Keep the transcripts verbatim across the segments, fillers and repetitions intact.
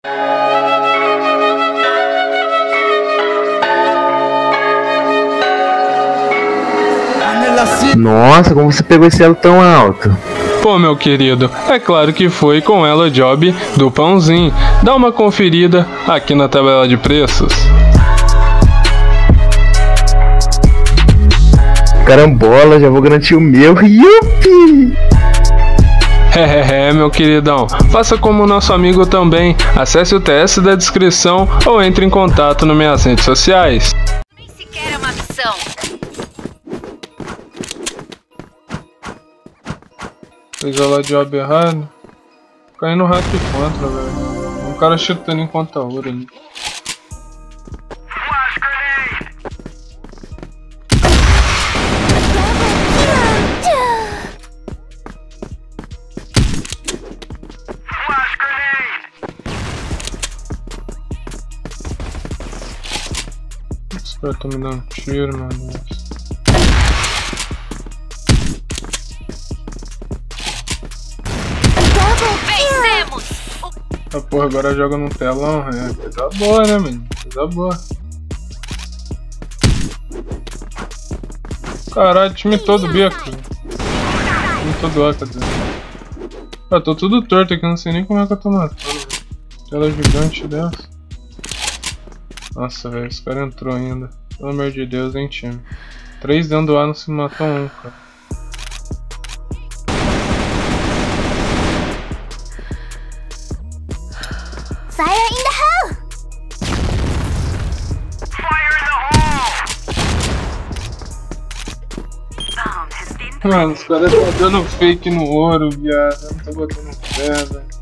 Nossa, como você pegou esse elo tão alto? Pô, meu querido, é claro que foi com ela job do pãozinho. Dá uma conferida aqui na tabela de preços. Carambola, já vou garantir o meu. Yupi! Hehehe, meu queridão, faça como nosso amigo também. Acesse o T S da descrição ou entre em contato nas minhas redes sociais. Nem sequer é uma missão. Fez ela job errado. Caiu no hack contra, velho. Um cara chutando em conta ouro ali. Os caras estão me dando tiro, mano. Vencemos! Ah, porra, agora joga no telão, é coisa boa, né, mano? Coisa boa. Caralho, time todo B aqui. Time todo A, quer dizer. Ah, tô tudo torto aqui, não sei nem como é que eu tô matando, velho. Tela gigante dessa. Nossa, velho, esse cara entrou ainda. Pelo amor de Deus, hein, time. Três dentro do A não se matam um, cara. Fire in the hole! Fire in the hole! Mano, os caras estão dando fake no ouro, viado. Eu não tô botando fé, velho.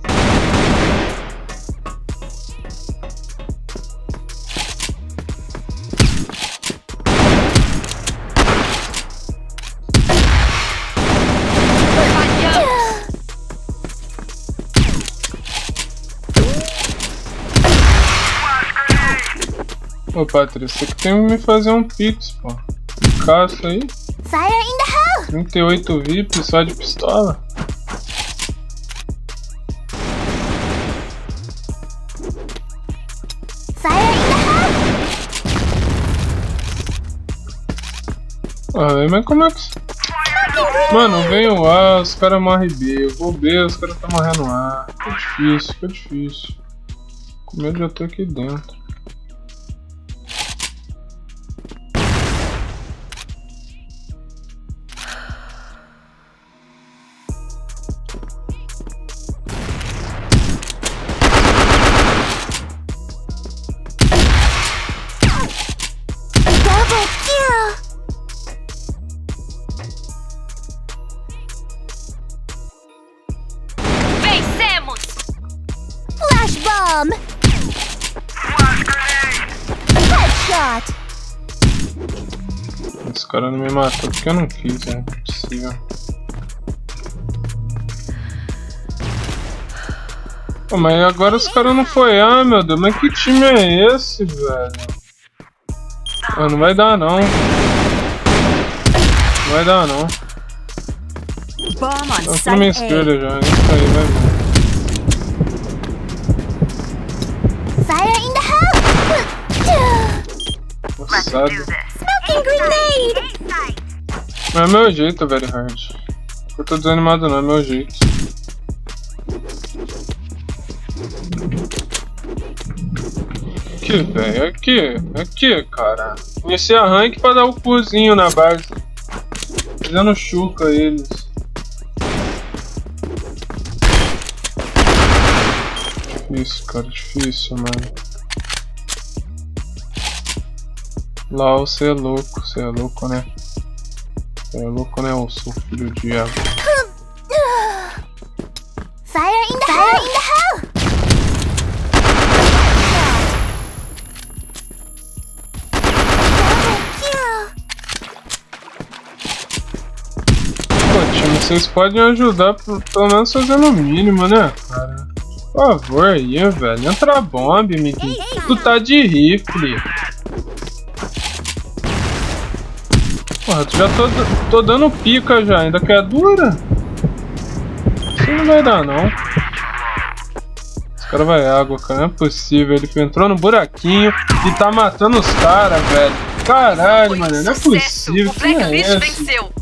Ô Patrícia, você que tem que me fazer um pix, pô. Caça aí. Fire in the hole! trinta e oito V I P só de pistola. Fire in the hole! Ah, mas como é que... Mano, vem o A, os caras morrem B. Eu vou B, os caras tá morrendo A. Fica difícil, fica difícil. Com medo de eu ter aqui dentro. Vencemos! Flash bomb! Headshot! Esse cara não me matou porque eu não quis, é impossível. Pô, mas agora os caras não foi, ah meu Deus, mas que time é esse, velho? Ah, não vai dar não. Não vai dar não. Bomb on Tá na site minha A. esquerda já, isso aí, vai ver. Fire in the hole! Moçada. Smoking grenade! Não é meu jeito, velho, hard. Eu tô desanimado não, é meu jeito. Aqui, velho, aqui, aqui, cara. Iniciei a rank pra dar o cozinho na base. Fazendo chuca eles. Difícil, cara, difícil, mano. Lá você é louco, você é louco, né? Você é louco, né, ô seu filho do diabo. Fire in the hole! In the hole! Pô, time, vocês podem ajudar por, pelo menos fazendo o mínimo, né, cara? Por favor aí, velho. Entra a bomba, amiguinho. Tu tá de rifle. Porra, tu já tô, tô dando pica já. Ainda quer dura? Isso não vai dar, não. Esse cara vai água, cara. Não é possível. Ele entrou no buraquinho e tá matando os caras, velho. Caralho, mano. Não é possível. O Blacklist é venceu.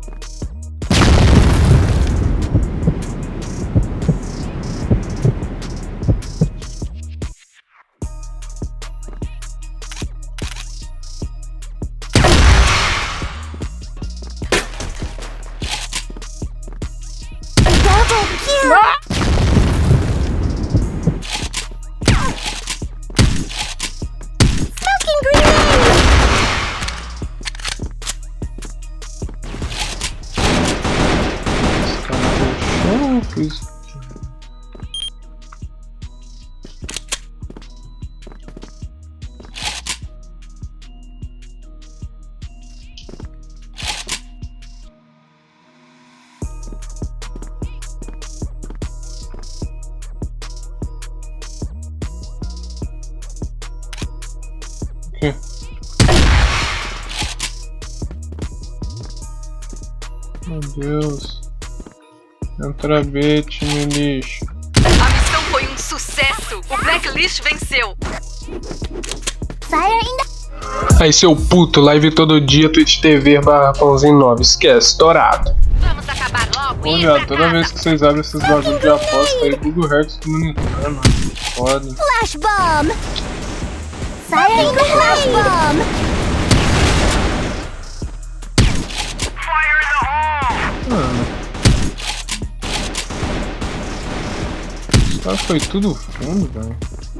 Meu Deus. Entra B, time lixo. A missão foi um sucesso. O Blacklist venceu. Fire in the... Aí, seu puto, live todo dia, Twitch T V barra pãozinho nove. Esquece, estourado. Vamos acabar logo. Ô, viado, toda vez que vocês abrem esses bagulho de aposta aí, Google Hertz do monitor, mano. Foda. Flash bomb! Fire in the flash bomb! Mano. Esse cara foi tudo fundo, velho.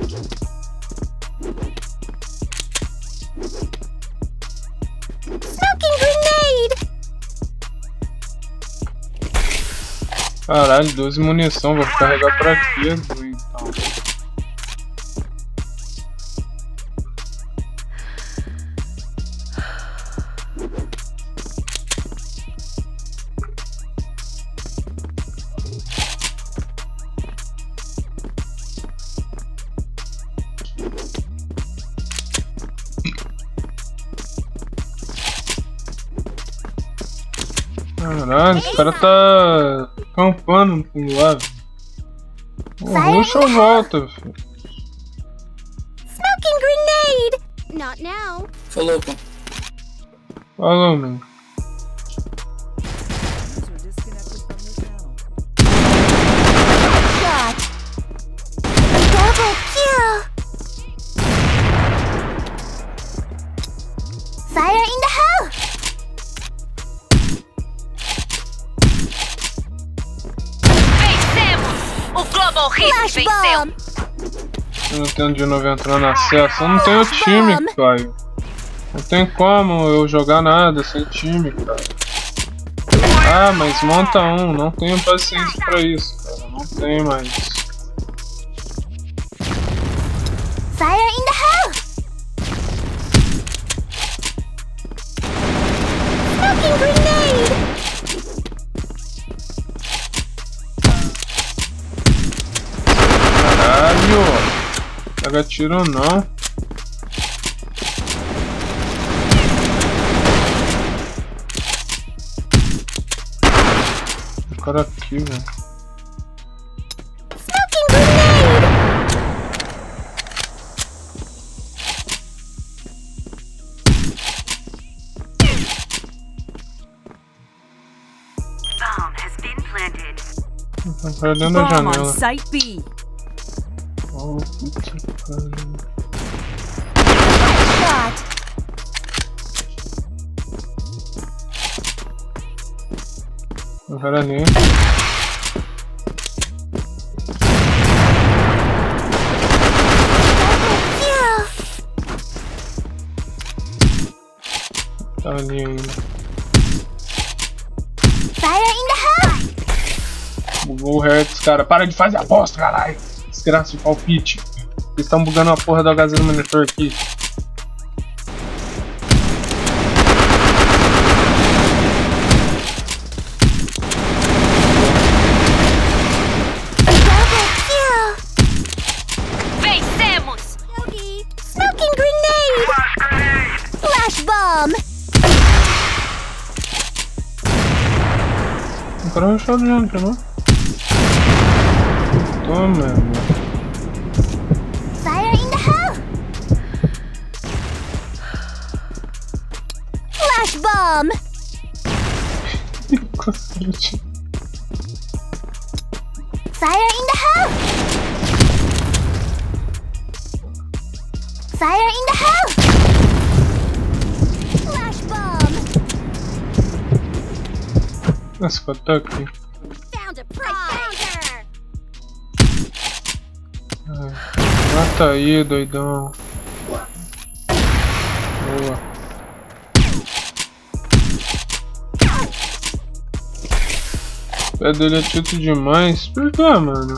Smoking grenade! Caralho, doze munição, vou carregar pra quê, então. Caralho, esse cara tá campando no fundo lá. Ruxa ou volta, filho? Smoking grenade! Not now. Falou, pô. Falou, mano. Shot. Double kill. Fire in the hole. Vencemos! O Global Hit Flash venceu. bomb. Eu não tenho de novo entrar na acesso. Eu não tenho time, Caio. Não tem como eu jogar nada sem time, cara. Ah, mas monta um. Não tenho paciência pra isso, cara. Não tem mais. Fire in the hole. Smoking grenade. Caralho! Pega tiro não. O cara aqui, velho. Smoking grenade. Bomb has been planted. Tá perdendo a Bomb on janela. Site B. Oh, puta que pariu. Shot. O cara ali. Kill. Tá ali ainda. Fire in the hole. Bugou o Hertz, cara. Para de fazer aposta, caralho. Desgraça de palpite. Eles estão bugando a porra do H Z no monitor aqui. Double kill. Vencemos! Yogi. Smoking grenade. Flash bomb. O cara vai achar adiante, não? Toma, mano. Fire in the hole! Fire in the hole! Flash bomb! Nossa, qual tá aqui? Found a prize! Mata aí, doidão. Boa. O pé dele é tito demais. Por que, mano?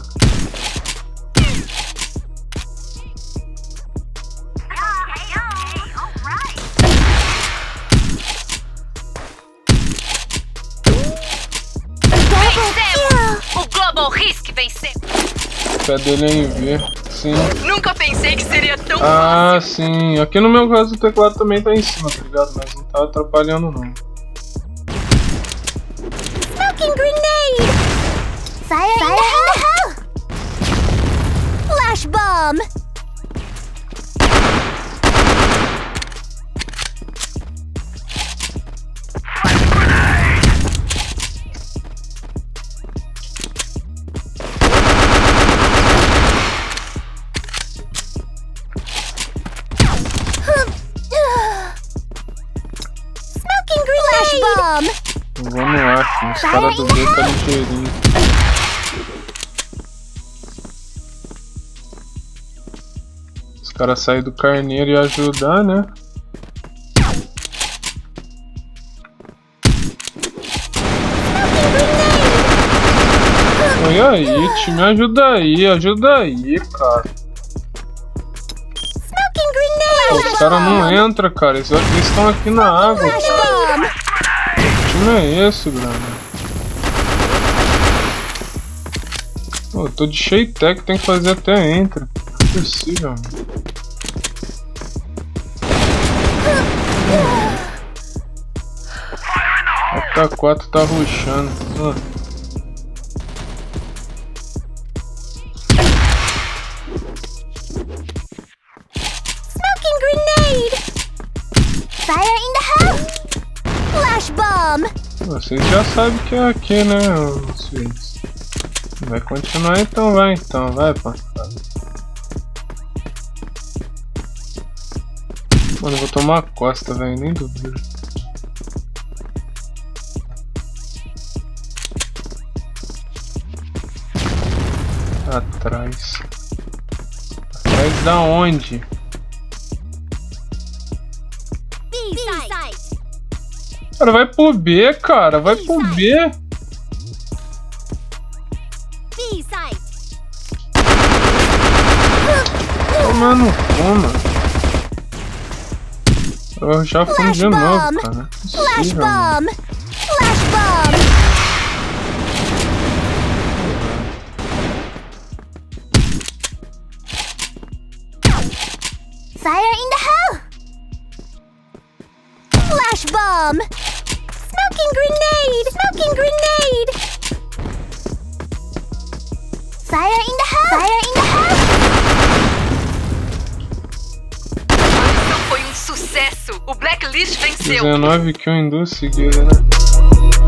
O Global Risk venceu. O pé dele é em V. Sim. Nunca pensei que seria tão Ah, fácil. sim. Aqui no meu caso o teclado também tá em cima, tá ligado? Mas não tá atrapalhando não. Smoking grenade! Fire, Fire in the hole! Flash bomb! Smoking grenade! Flash bomb! Vamos lá, filho. Os caras do B tá ligeirinho. Os caras saírem do carneiro e ajudar, né? E aí, time, ajuda aí, ajuda aí, cara. Smoking grenade! Pô, os caras não entram, cara. Eles estão aqui na água. Flash bomb! Que time é esse, grana? Pô, eu tô de Sheitec, tem que fazer até entra. Não é possível, mano. A K quatro tá rushando. Ah. Smoking grenade! Fire in the hole! Flash bomb! Vocês já sabem que é aqui, né, os filhos? Vai continuar então, vai então, vai, pá. Mano, eu vou tomar a costa, velho, nem duvido. Atrás. Atrás da onde? B-site! Cara, vai pro B, cara, vai pro B. B-site! Tomando fuma. Eu já fui Flash de novo, bomb! cara. Não é Flash possível, mano. bomb! Flash bomb! Fire in the hole! Flash bomb! Smoking grenade! Smoking grenade! Fire in the hole! Fire in the hole! Não foi um sucesso. O Blacklist venceu. dezenove kills em duas seguidas, né?